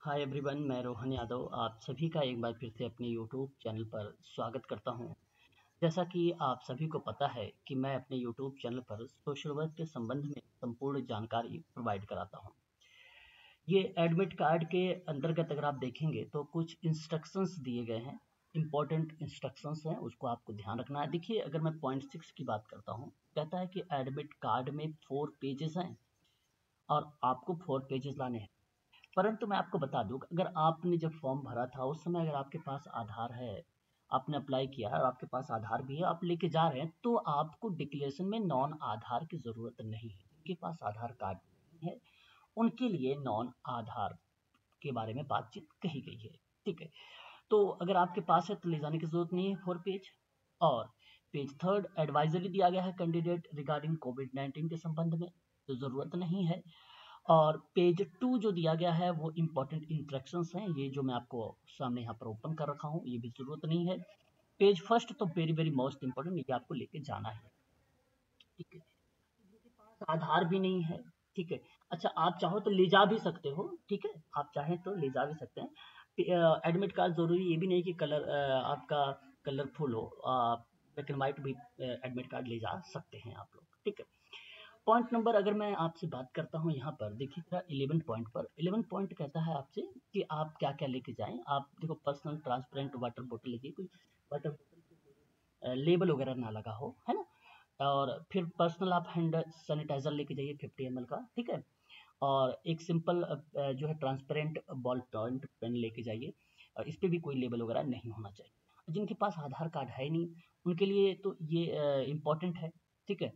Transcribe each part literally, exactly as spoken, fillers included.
Hi everyone, मैं रोहन यादव आप सभी का एक बार फिर से अपने यूट्यूब चैनल पर स्वागत करता हूं। जैसा कि आप सभी को पता है कि मैं अपने यूट्यूब चैनल पर सोशल वर्क के संबंध में संपूर्ण जानकारी प्रोवाइड कराता हूं। ये एडमिट कार्ड के अंतर्गत अगर आप देखेंगे तो कुछ इंस्ट्रक्शंस दिए गए हैं, इंपॉर्टेंट इंस्ट्रक्शंस हैं, उसको आपको ध्यान रखना है। देखिए, अगर मैं पॉइंट सिक्स की बात करता हूँ, कहता है कि एडमिट कार्ड में फोर पेजेस हैं और आपको फोर पेजेस लाने हैं। परंतु मैं आपको बता दूँ, अगर आपने जब फॉर्म भरा था उस समय अगर आपके पास आधार है, आपने अप्लाई किया है और आपके पास आधार भी है, आप लेके जा रहे हैं, तो आपको डिक्लेरेशन में नॉन आधार की ज़रूरत नहीं है। जिनके पास आधार कार्ड नहीं है उनके लिए नॉन आधार के बारे में बातचीत कही गई है। ठीक है, तो अगर आपके पास है तो ले जाने की ज़रूरत नहीं है फोर पेज। और पेज थर्ड एडवाइजरी दिया गया है कैंडिडेट रिगार्डिंग कोविड नाइन्टीन के संबंध में, तो ज़रूरत नहीं है। और पेज टू जो दिया गया है वो इम्पोर्टेंट इंस्ट्रक्शंस हैं, ये जो मैं आपको सामने यहाँ पर ओपन कर रखा हूँ, ये भी जरूरत नहीं है। पेज फर्स्ट तो वेरी वेरी मोस्ट इंपॉर्टेंट, ये आपको लेके जाना है। ठीक है, जिनके पास आधार भी नहीं है, ठीक है, अच्छा आप चाहो तो ले जा भी सकते हो। ठीक है, आप चाहें तो ले जा भी सकते हैं। एडमिट कार्ड जरूरी ये भी नहीं कि कलर आपका कलरफुल हो, ब्लैक एंड व्हाइट भी एडमिट कार्ड ले जा सकते हैं आप लोग। ठीक है, पॉइंट नंबर अगर मैं आपसे बात करता हूँ यहाँ पर, देखिएगा इलेवन पॉइंट पर, इलेवन पॉइंट कहता है आपसे कि आप क्या क्या लेके जाएं। आप देखो, पर्सनल ट्रांसपेरेंट वाटर बोतल लीजिए, कोई वाटर बोतल लेबल वगैरह ना लगा हो, है ना। और फिर पर्सनल आप हैंड सैनिटाइजर लेके जाइए फिफ्टी एम एल का। ठीक है, और एक सिंपल जो है ट्रांसपेरेंट बॉल पॉइंट पेन लेके जाइए, और इस पर भी कोई लेबल वगैरह नहीं होना चाहिए। जिनके पास आधार कार्ड है नहीं उनके लिए तो ये इम्पोर्टेंट है। ठीक है,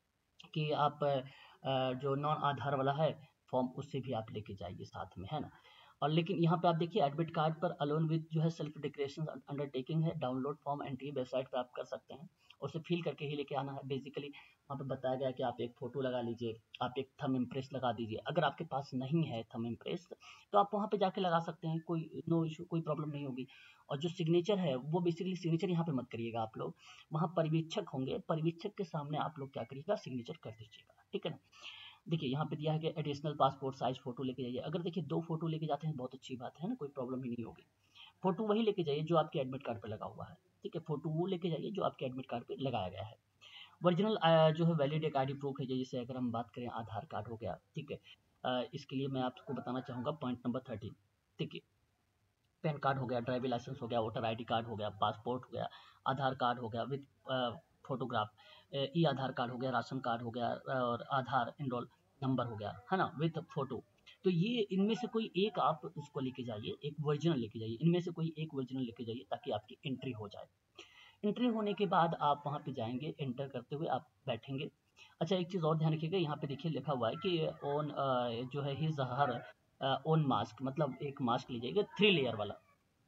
कि आप अ, जो नॉन आधार वाला है फॉर्म, उससे भी आप लेके जाइए साथ में, है ना। और लेकिन यहाँ पे आप देखिए एडमिट कार्ड पर अलोन विद जो है सेल्फ डिक्लेरेशन अंडरटेकिंग है, डाउनलोड फॉर्म एंट्री वेबसाइट पर आप कर सकते हैं, उसे फिल करके ही लेके आना है। बेसिकली वहाँ पे बताया गया है कि आप एक फ़ोटो लगा लीजिए, आप एक थंब इम्प्रेस लगा दीजिए। अगर आपके पास नहीं है थंब इम्प्रेस तो आप वहाँ पे जाके लगा सकते हैं, कोई नो इशू, कोई प्रॉब्लम नहीं होगी। और जो सिग्नेचर है वो बेसिकली सिग्नेचर यहाँ पे मत करिएगा आप लोग, वहाँ पर्यवेक्षक होंगे, पर्यवेक्षक के सामने आप लोग क्या करिएगा, सिग्नेचर कर दीजिएगा। ठीक है ना। देखिए यहाँ पे दिया है कि एडिशनल पासपोर्ट साइज फोटो लेके जाइए। अगर देखिए दो फोटो लेके जाते हैं बहुत अच्छी बात है ना, कोई प्रॉब्लम ही नहीं होगी। फोटो वही लेके जाइए जो आपके एडमिट कार्ड पे लगा हुआ है। ठीक है, फोटो वो लेके जाइए जो आपके एडमिट कार्ड पे लगाया गया है। ओरिजिनल जो है वैलिड एक आईडी प्रूफ है, जैसे अगर हम बात करें आधार कार्ड हो गया। ठीक है, अ, इसके लिए मैं आपको बताना चाहूँगा पॉइंट नंबर थर्टीन। ठीक है, पैन कार्ड हो गया, ड्राइविंग लाइसेंस हो गया, वोटर आईडी कार्ड हो गया, पासपोर्ट हो गया, आधार कार्ड हो गया with photograph, e Aadhaar card हो गया, राशन कार्ड हो गया, और आधार एनरोल नंबर हो गया, है ना, विद फोटो। तो ये इनमें से कोई एक आप उसको लेके जाइए, एक ओरिजिनल लेके जाइए, इनमें से कोई एक ओरिजिनल लेके जाइए ताकि आपकी एंट्री हो जाए। एंट्री होने के बाद आप वहाँ पे जाएंगे, एंटर करते हुए आप बैठेंगे। अच्छा, एक चीज़ और ध्यान रखिएगा, यहाँ पे देखिए लिखा हुआ है कि ओन जो है हिज हर ओन मास्क, मतलब एक मास्क लीजिएगा थ्री लेयर वाला।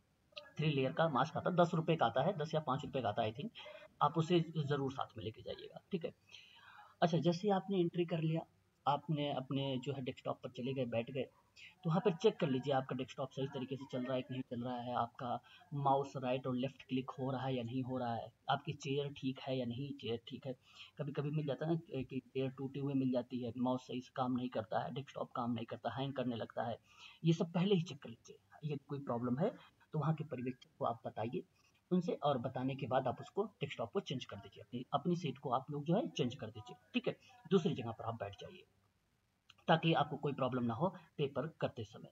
थ्री लेयर का मास्क आता है, दस रुपये का आता है, दस या पाँच रुपये का आता है आई थिंक। आप उसे ज़रूर साथ में लेके जाइएगा। ठीक है, अच्छा जैसे ही आपने एंट्री कर लिया, आपने अपने जो है डेस्कटॉप पर चले गए, बैठ गए, तो वहाँ पर चेक कर लीजिए आपका डेस्कटॉप सही तरीके से चल रहा है कि नहीं चल रहा है, आपका माउस राइट और लेफ्ट क्लिक हो रहा है या नहीं हो रहा है, आपकी चेयर ठीक है या नहीं चेयर ठीक है। कभी कभी मिल जाता है ना कि चेयर टूटी हुई मिल जाती है, माउस सही से काम नहीं करता है, डेस्कटॉप काम नहीं करता, हैंग करने लगता है। ये सब पहले ही चेक कर लीजिए। ये कोई प्रॉब्लम है तो वहाँ के पर्यवेक्षक को आप बताइए उनसे, और बताने के बाद आप उसको डेस्कटॉप को चेंज कर दीजिए, अपनी अपनी सीट को आप लोग जो है चेंज कर दीजिए। ठीक है, दूसरी जगह पर आप बैठ जाइए ताकि आपको कोई प्रॉब्लम ना हो पेपर करते समय।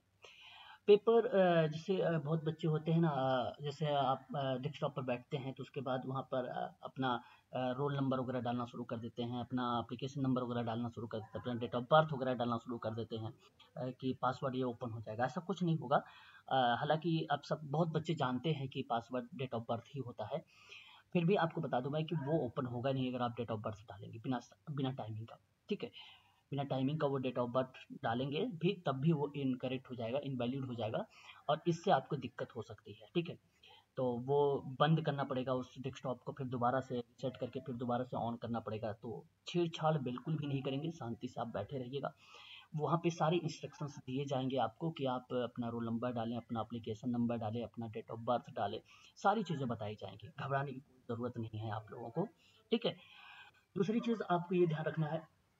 पेपर अ, जैसे अ, बहुत बच्चे होते हैं ना, अ, जैसे आप डेस्कटॉप पर बैठते हैं तो उसके बाद वहाँ पर अ, अपना रोल नंबर वगैरह डालना शुरू कर देते हैं, अपना एप्लीकेशन नंबर वगैरह डालना शुरू कर देते हैं, अपना डेट ऑफ बर्थ वगैरह डालना शुरू कर देते हैं, अ, कि पासवर्ड ये ओपन हो जाएगा। ऐसा कुछ नहीं होगा। अ, हालांकि अब सब बहुत बच्चे जानते हैं कि पासवर्ड डेट ऑफ बर्थ ही होता है, फिर भी आपको बता दूं मैं कि वो ओपन होगा नहीं अगर आप डेट ऑफ बर्थ डालेंगे बिना बिना टाइमिंग का। ठीक है, बिना टाइमिंग का वो डेट ऑफ बर्थ डालेंगे भी तब भी वो इनकरेक्ट हो जाएगा, इनवैलिड हो जाएगा, और इससे आपको दिक्कत हो सकती है। ठीक है, तो वो बंद करना पड़ेगा उस डेस्कटॉप को, फिर दोबारा से सेट करके फिर दोबारा से ऑन करना पड़ेगा। तो छेड़छाड़ बिल्कुल भी नहीं करेंगे, शांति से आप बैठे रहिएगा। वहाँ पे सारी इंस्ट्रक्शंस दिए जाएंगे आपको कि आप अपना रोल नंबर डालें, अपना एप्लीकेशन नंबर डालें, अपना डेट ऑफ बर्थ डालें, सारी चीज़ें बताई जाएंगी। घबराने की कोई ज़रूरत नहीं है आप लोगों को। ठीक है, दूसरी चीज़ आपको ये ध्यान रखना है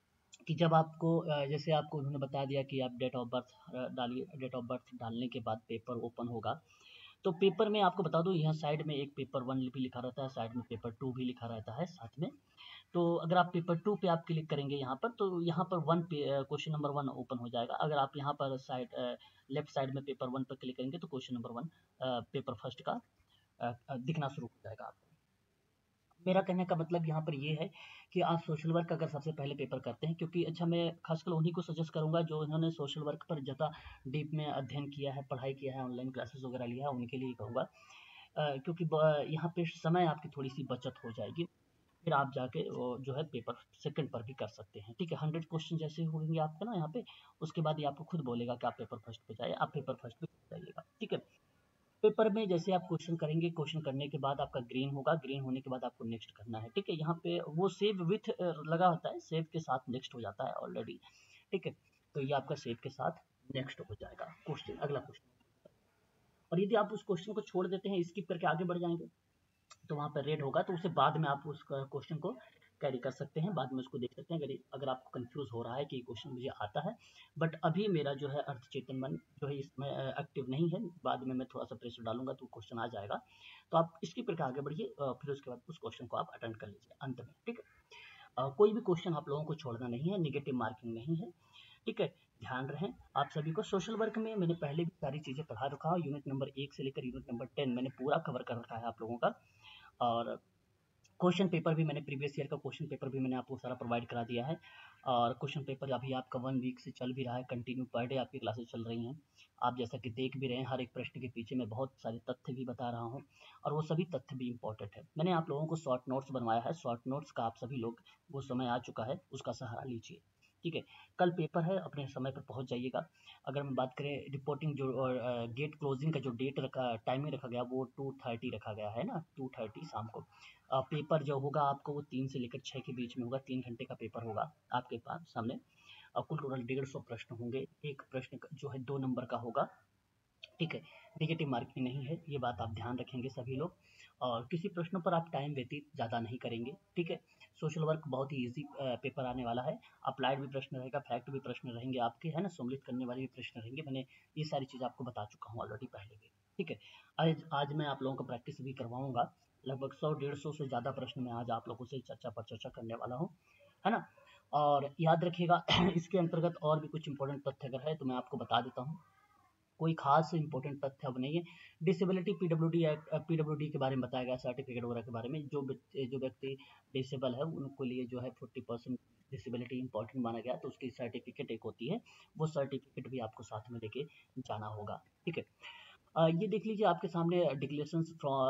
कि जब आपको अ, जैसे आपको उन्होंने बता दिया कि आप डेट ऑफ बर्थ अ, डालिए, डेट ऑफ बर्थ डालने के बाद पेपर ओपन होगा। तो पेपर में आपको बता दूँ, यहाँ साइड में एक पेपर वन भी लिखा रहता है, साइड में पेपर टू भी लिखा रहता है साथ में। तो अगर आप पेपर टू पे आप क्लिक करेंगे यहाँ पर, तो यहाँ पर वन पे क्वेश्चन नंबर वन ओपन हो जाएगा। अगर आप यहाँ पर साइड लेफ्ट साइड में पेपर वन पर क्लिक करेंगे तो question number one paper first का अ, अ, दिखना शुरू हो जाएगा आपको। मेरा कहने का मतलब यहाँ पर ये है कि आप सोशल वर्क अगर सबसे पहले पेपर करते हैं, क्योंकि अच्छा मैं खासकर उन्हीं को सजेस्ट करूँगा जो इन्होंने सोशल वर्क पर ज़्यादा डीप में अध्ययन किया है, पढ़ाई किया है, ऑनलाइन क्लासेस वगैरह लिया है, उनके लिए ही कहूँगा। अ, क्योंकि ब यहाँ पे समय आपकी थोड़ी-सी बचत हो जाएगी। फिर आप जाके वो जो है पेपर सेकंड पर भी कर सकते हैं, ठीक है? हंड्रेड क्वेश्चन जैसे होंगे आपके ना यहाँ पे, उसके बाद ये आपको खुद बोलेगा कि आप पेपर फर्स्ट पे जाइए, आप पेपर फर्स्ट पे जाइएगा, ठीक है? पेपर में जैसे आप क्वेश्चन करेंगे, क्वेश्चन करने के बाद आपका ग्रीन होगा, ग्रीन होने के बाद आपको नेक्स्ट करना है, ठीक है? यहाँ पे वो सेव विथ अ, लगा होता है, सेव के साथ नेक्स्ट हो जाता है ऑलरेडी, ठीक है? तो ये आपका सेव के साथ नेक्स्ट हो जाएगा क्वेश्चन, अगला क्वेश्चन। और यदि आप उस क्वेश्चन को छोड़ देते हैं, स्किप करके आगे बढ़ जाएँगे, तो वहाँ पर रेड होगा, तो उससे बाद में आप उस क्वेश्चन को कैरी कर सकते हैं, बाद में उसको देख सकते हैं। अगर अगर आपको कंफ्यूज हो रहा है कि ये क्वेश्चन मुझे आता है, बट अभी मेरा जो है अर्थ चेतन मन जो है इसमें एक्टिव नहीं है, बाद में मैं थोड़ा सा प्रेशर डालूंगा तो क्वेश्चन आ जाएगा। तो आप इसकी प्रकार आगे बढ़िए, अ, फिर उसके बाद उस क्वेश्चन को आप अटेंड कर लीजिए अंत में, ठीक है? अ, कोई भी क्वेश्चन आप लोगों को छोड़ना नहीं है, निगेटिव मार्किंग नहीं है, ठीक है? ध्यान रहें आप सभी को। सोशल वर्क में मैंने पहले भी सारी चीज़ें पढ़ा रखा है, यूनिट नंबर एक से लेकर यूनिट नंबर टेन मैंने पूरा कवर कर रखा है आप लोगों का। और क्वेश्चन पेपर भी मैंने प्रीवियस ईयर का क्वेश्चन पेपर भी मैंने आपको सारा प्रोवाइड करा दिया है। और क्वेश्चन पेपर अभी आपका वन वीक से चल भी रहा है, कंटिन्यू पर डे आपकी क्लासेस चल रही हैं। आप जैसा कि देख भी रहे हैं, हर एक प्रश्न के पीछे मैं बहुत सारे तथ्य भी बता रहा हूँ, और वो सभी तथ्य भी इम्पोर्टेंट है। मैंने आप लोगों को शॉर्ट नोट्स बनवाया है, शॉर्ट नोट्स का आप सभी लोग, वो समय आ चुका है, उसका सहारा लीजिए, ठीक है? कल पेपर है, अपने समय पर पहुंच जाइएगा। अगर हम बात करें रिपोर्टिंग जो और गेट क्लोजिंग का जो डेट रखा, टाइमिंग रखा गया, वो टू थर्टी रखा गया है ना, टू थर्टी शाम को। अ, पेपर जो होगा आपको वो तीन से लेकर छः के बीच में होगा, तीन घंटे का पेपर होगा आपके पास सामने। और कुल टोटल डेढ़ सौ प्रश्न होंगे, एक प्रश्न का- जो है दो नंबर का होगा, ठीक है? नेगेटिव मार्किंग नहीं है, ये बात आप ध्यान रखेंगे सभी लोग। और किसी प्रश्नों पर आप टाइम व्यतीत ज़्यादा नहीं करेंगे, ठीक है? सोशल वर्क बहुत ही ईजी पेपर आने वाला है। अप्लाइड भी प्रश्न रहेगा, फैक्ट भी प्रश्न रहेंगे आपके, है ना? सम्मिलित करने वाले भी प्रश्न रहेंगे। मैंने ये सारी चीज़ आपको बता चुका हूँ ऑलरेडी पहले भी, ठीक है? आज आज मैं आप लोगों को प्रैक्टिस भी करवाऊंगा। लगभग सौ डेढ़ सौ से ज़्यादा प्रश्न मैं आज आप लोगों से चर्चा पर चर्चा करने वाला हूँ, है ना? और याद रखिएगा इसके अंतर्गत और भी कुछ इंपॉर्टेंट तथ्य अगर है तो मैं आपको बता देता हूँ। कोई खास इंपॉर्टेंट तथ्य अब नहीं है। डिसेबिलिटी पीडब्ल्यूडी एक्ट, पीडब्ल्यूडी के बारे में बताया गया, सर्टिफिकेट वगैरह के बारे में। जो बच्चे जो व्यक्ति डिसेबल है उनको लिए जो है फोर्टी परसेंट डिसेबिलिटी इंपॉर्टेंट माना गया, तो उसकी सर्टिफिकेट एक होती है, वो सर्टिफिकेट भी आपको साथ में लेके जाना होगा, ठीक है? अ, ये देख लीजिए आपके सामने declaration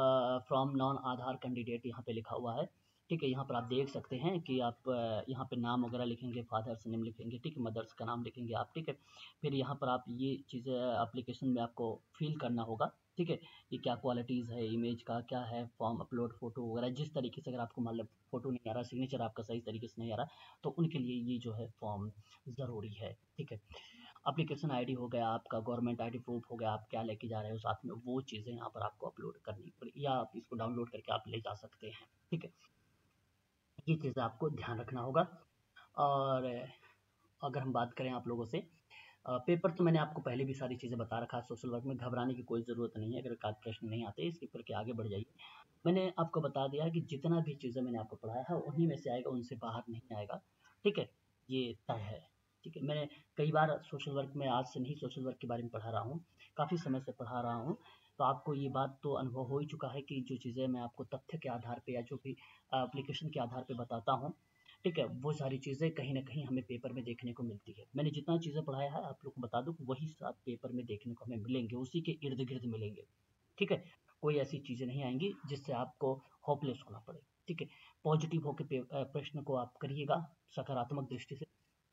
from non Aadhaar candidate यहाँ पे लिखा हुआ है, ठीक है? यहाँ पर आप देख सकते हैं कि आप अ, यहाँ पे नाम वगैरह लिखेंगे, फादर्स नेम लिखेंगे, ठीक है? मदर्स का नाम लिखेंगे आप, ठीक है? फिर यहाँ पर आप ये चीज़ें एप्लीकेशन में आपको फिल करना होगा, ठीक है? ये क्या क्वालिटीज़ है, इमेज का क्या है, फॉर्म अपलोड फोटो वगैरह, जिस तरीके से अगर आपको मान लो फोटो नहीं आ रहा, सिग्नेचर आपका सही तरीके से नहीं आ रहा, तो उनके लिए ये जो है फॉर्म ज़रूरी है, ठीक है? एप्लीकेशन आईडी हो गया आपका, गवर्नमेंट आईडी प्रूफ हो गया, आप क्या लेके जा रहे हो साथ में, वो चीज़ें यहाँ पर आपको अपलोड करनी पड़ेगी, या आप इसको डाउनलोड करके आप ले जा सकते हैं, ठीक है? ये चीज़ें आपको ध्यान रखना होगा। और अगर हम बात करें आप लोगों से, अ, पेपर तो मैंने आपको पहले भी सारी चीज़ें बता रखा है। सोशल वर्क में घबराने की कोई ज़रूरत नहीं है। अगर एकाध प्रश्न नहीं आते स्किप करके आगे बढ़ जाइए। मैंने आपको बता दिया है कि जितना भी चीज़ें मैंने आपको पढ़ाया है उन्हीं में से आएगा, उनसे बाहर नहीं आएगा, ठीक है? ये तय है, ठीक है? मैंने कई बार सोशल वर्क में, आज से नहीं, सोशल वर्क के बारे में पढ़ा रहा हूँ, काफ़ी समय से पढ़ा रहा हूँ, तो आपको ये बात तो अनुभव हो ही चुका है कि जो चीज़ें मैं आपको तथ्य के आधार पे या जो भी एप्लीकेशन के आधार पे बताता हूँ, ठीक है? वो सारी चीज़ें कहीं न कहीं हमें पेपर में देखने को मिलती है। मैंने जितना चीज़ें पढ़ाया है आप लोग को बता दूँ, वही सब पेपर में देखने को हमें मिलेंगे, उसी के इर्द-गिर्द मिलेंगे, ठीक है? कोई ऐसी चीज़ें नहीं आएँगी जिससे आपको होपलेस होना पड़े, ठीक है? पॉजिटिव होके पे अ, प्रश्न को आप करिएगा सकारात्मक दृष्टि से।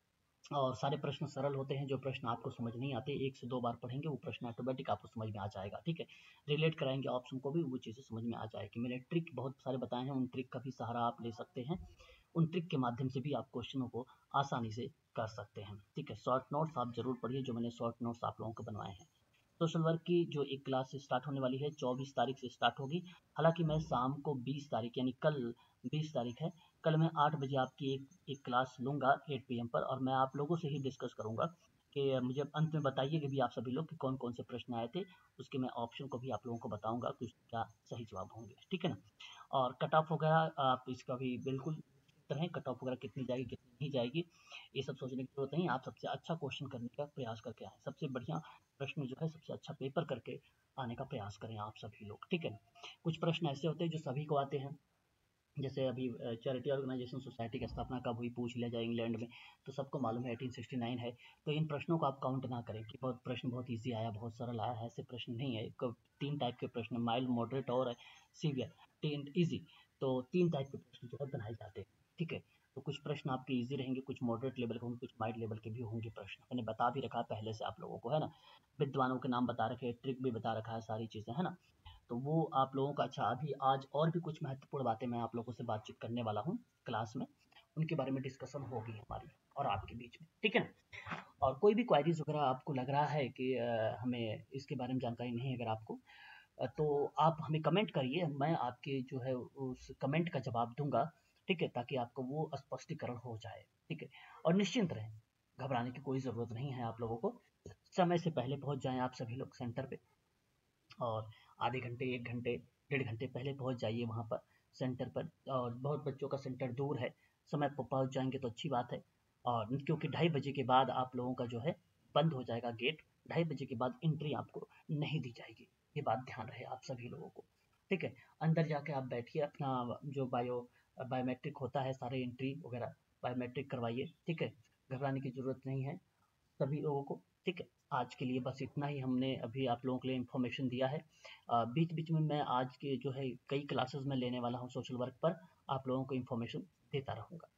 और सारे प्रश्न सरल होते हैं, जो प्रश्न आपको समझ नहीं आते, एक से दो बार पढ़ेंगे वो प्रश्न ऑटोमेटिक आपको समझ में आ जाएगा, ठीक है? रिलेट कराएँगे ऑप्शन को भी, वो चीज़ें समझ में आ जाएगी। मैंने ट्रिक बहुत सारे बताए हैं, उन ट्रिक का भी सहारा आप ले सकते हैं। उन ट्रिक के माध्यम से भी आप क्वेश्चनों को आसानी से कर सकते हैं, ठीक है? शॉर्ट नोट्स आप ज़रूर पढ़िए, जो मैंने शॉर्ट नोट्स आप लोगों को बनवाए हैं। सोशल वर्क की जो एक क्लास स्टार्ट होने वाली है, चौबीस तारीख से स्टार्ट होगी। हालाँकि मैं शाम को बीस तारीख यानी कल बीस तारीख है, कल मैं आठ बजे आपकी एक एक क्लास लूँगा एट पी एम पर, और मैं आप लोगों से ही डिस्कस करूँगा कि मुझे अंत में बताइए कि भी आप सभी लोग कि कौन-कौन से प्रश्न आए थे, उसके मैं ऑप्शन को भी आप लोगों को बताऊँगा कि उसके क्या सही जवाब होंगे, ठीक है ना? और कट ऑफ वगैरह आप इसका भी बिल्कुल रहें, कट ऑफ वगैरह कितनी जाएगी, कितनी नहीं जाएगी, ये सब सोचने की ज़रूरत नहीं है। आप सबसे अच्छा क्वेश्चन करने का प्रयास करके आएँ, सबसे बढ़िया प्रश्न जो है, सबसे अच्छा पेपर करके आने का प्रयास करें आप सभी लोग, ठीक है ना? कुछ प्रश्न ऐसे होते हैं जो सभी को आते हैं, जैसे अभी चैरिटी ऑर्गेनाइजेशन सोसाइटी की स्थापना कब हुई पूछ लिया जाए इंग्लैंड में, तो सबको मालूम है अठारह सौ उनहत्तर है। तो इन प्रश्नों को आप काउंट ना करें कि बहुत प्रश्न बहुत इजी आया, बहुत सरल आया है, ऐसे प्रश्न नहीं है। क- तीन टाइप के प्रश्न, माइल्ड, मॉडरेट और सीवियर, तीन इजी, तो तीन टाइप के प्रश्न जो है बनाए जाते हैं, ठीक है। तो कुछ प्रश्न आपके इजी रहेंगे, कुछ मॉडरेट लेवल के होंगे, कुछ माइल्ड लेवल के भी होंगे प्रश्न, मैंने बता भी रखा है पहले से आप लोगों को, है ना। विद्वानों के नाम बता रखे, ट्रिक भी बता रखा है, सारी चीज़ें, है ना। तो वो आप लोगों का, अच्छा अभी आज और भी कुछ महत्वपूर्ण बातें मैं आप लोगों से बातचीत करने वाला हूँ क्लास में, उनके बारे में डिस्कशन होगी हमारी और आपके बीच में, ठीक है ना। और कोई भी क्वायरीज वगैरह आपको लग रहा है कि अ, हमें इसके बारे में जानकारी नहीं है अगर आपको, अ, तो आप हमें कमेंट करिए, मैं आपके जो है उस कमेंट का जवाब दूंगा, ठीक है, ताकि आपको वो स्पष्टीकरण हो जाए, ठीक है। और निश्चिंत रहें, घबराने की कोई ज़रूरत नहीं है आप लोगों को। समय से पहले पहुंच जाएं आप सभी लोग सेंटर पे, और आधे घंटे, एक घंटे, डेढ़ घंटे पहले पहुंच जाइए वहाँ पर सेंटर पर। और बहुत बच्चों का सेंटर दूर है, समय पर पहुंच जाएंगे तो अच्छी बात है। और क्योंकि ढाई बजे के बाद आप लोगों का जो है बंद हो जाएगा गेट, ढाई बजे के बाद एंट्री आपको नहीं दी जाएगी, ये बात ध्यान रहे आप सभी लोगों को, ठीक है। अंदर जाके आप बैठिए, अपना जो बायो बायोमेट्रिक होता है, सारे एंट्री वगैरह बायोमेट्रिक करवाइए, ठीक है। घबराने की ज़रूरत नहीं है सभी लोगों को, ठीक है। आज के लिए बस इतना ही हमने अभी आप लोगों के लिए इन्फॉर्मेशन दिया है। अ, बीच बीच में मैं आज के जो है कई क्लासेस में लेने वाला हूँ सोशल वर्क पर, आप लोगों को इन्फॉर्मेशन देता रहूँगा।